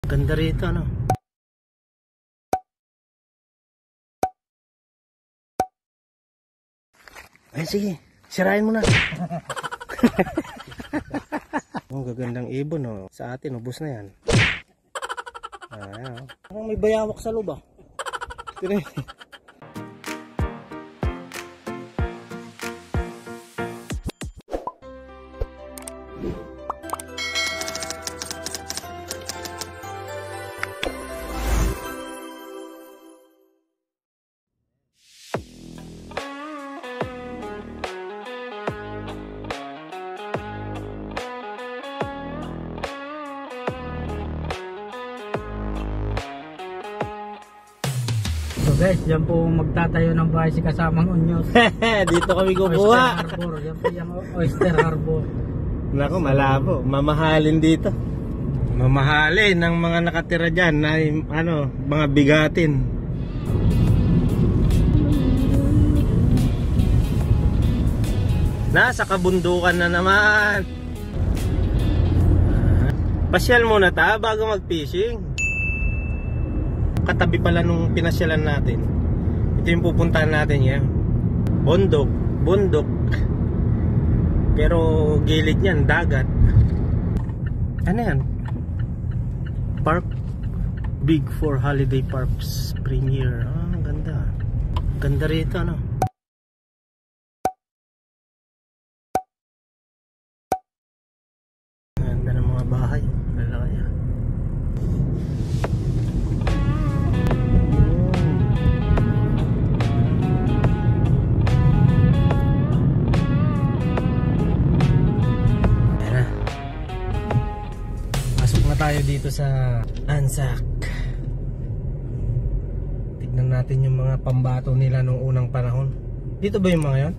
Ganda rito, ano? Ay, sige. Sirain mo na. Ang gagandang ibon, oh. Sa atin, ubos na yan. Ayan, oh. Parang may bayawak sa loob, ah. Tira. So guys, yan po magtatayo ng bahay si kasamang Unyos. Dito kami Oyster kukuha. Harbor. Yan po yung Oyster Harbor. Naku, malabo. Mamahalin dito. Mamahalin ng mga nakatira dyan na ano, mga bigatin. Nasa kabundukan na naman. Pasyal muna ta bago mag-fishing. Katabi pala nung pinasyalan natin. Ito yung pupuntahan natin yan. Bundok. Pero gilid niyan, dagat. Ano yan? Park Big for Holiday Parks Premier. Ah, ang ganda. Ganda rito, ano? Ganda ng mga bahay. Lalaki. Tayo dito sa Anzac. Tignan natin yung mga pambato nila nung unang panahon. Dito ba yung mga yon?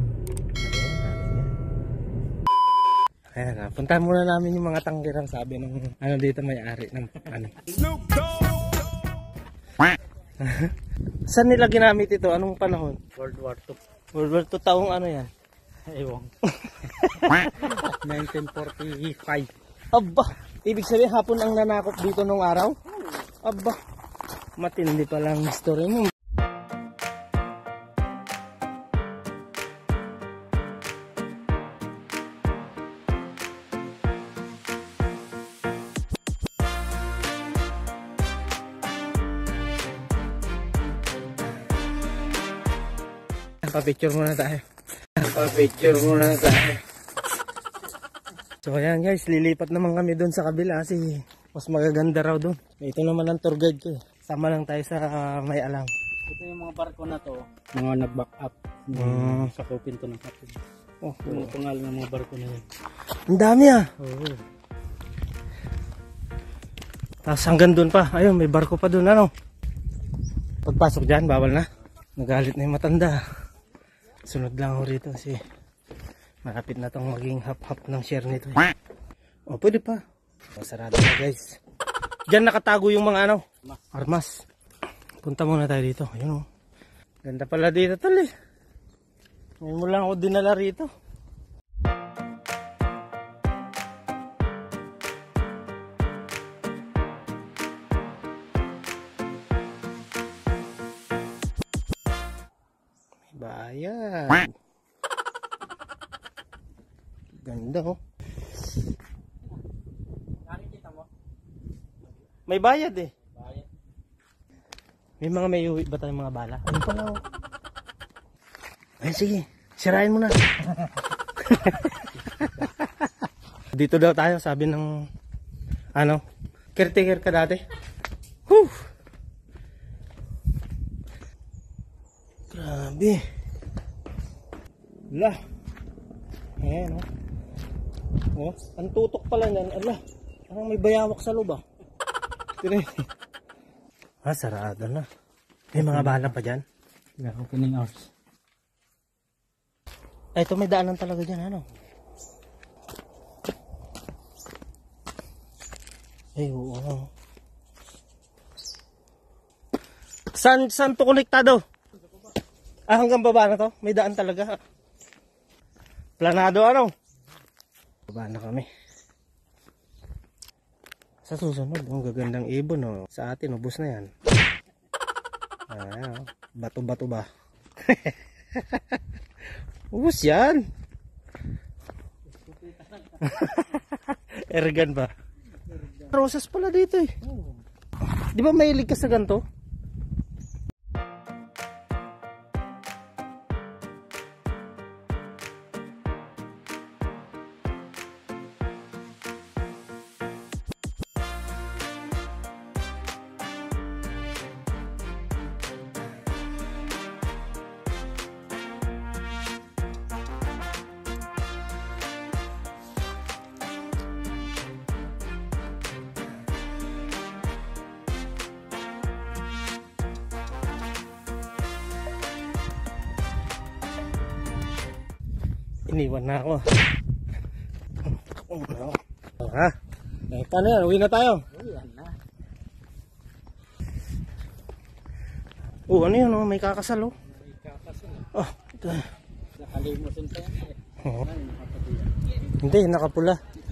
Ayan, puntahan muna namin yung mga tangkirang sabi ng ano dito may-ari ng ano. Saan nila ginamit ito? Anong panahon? World War II. World War II taong ano yan? Ewan. 1945. Aba, ibig sabihin hapon ang nanakop dito nung araw? Aba, matindi palang history mo. Pa-picture muna tayo. Pa-picture muna tayo. So ayan guys, lilipat naman kami doon sa kabila kasi mas magaganda raw doon. Ito naman ang tour guide ko eh. Sama lang tayo sa may alang. Ito yung mga barko na to, mga nag-back up. Sakupin to ng kapit. Oh, yung pangalan ng mga barko na yun. Ang dami ah. Oo. Tapos hanggang doon pa. Ayun, may barko pa doon ano. Pagpasok dyan, bawal na. Nagalit na yung matanda. Sunod lang ako rito kasi malapit na tong maging hap-hap ng share nito eh. O pwede pa. Masarado na guys. Diyan nakatago yung mga ano, armas. Punta muna tayo dito. Ayun o. Ganda pala dito tol eh. Ngayon mo lang ako dinala rito. May bayan. Ganda oh. Nakikita mo? May bayad eh. Bayad. May mga may uwi ba tayong mga bala? Ano pala oh? Ay sige, sirain mo na. Dito daw tayo, sabi ng ano, caretaker ka dati. Whew. Grabe. Lah. Ayan oh. Oh, ang tutok pala niyan. Ala, parang may bayawak sa loob ah. Tira. Ah, sarado na. May mga bala pa dyan. Yeah, opening hours. Ay, ito may daanan talaga dyan, ano? Ay, oo. Saan to konektado? Ah, hanggang baba na to? May daan talaga. Planado, ano? Baba na kami. Sa Sa susunod, ang gagandang ibon, oh. Sa atin, ubos na yan. Ayan, oh. Bato-bato ba? Ubos yan. Ergan ba? Rosas pala dito eh. Di ba mahilig ka sa ganito? Iniwan na ako. Ha? Eh, paano yan? Uwi na tayo. Uyan na. Ano yun? Oh, may kakasal oh. May kakasal. Oh, ito. Nakalimusin pa yan. Oo. Ay, nakapatid. Hindi, nakapula.